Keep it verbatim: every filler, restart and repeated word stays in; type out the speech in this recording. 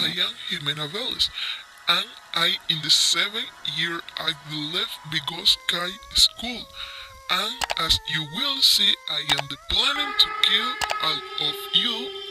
I am Ximena Vélez, and I in the seventh year I left because Kai school. And as you will see, I am the planning to kill all of you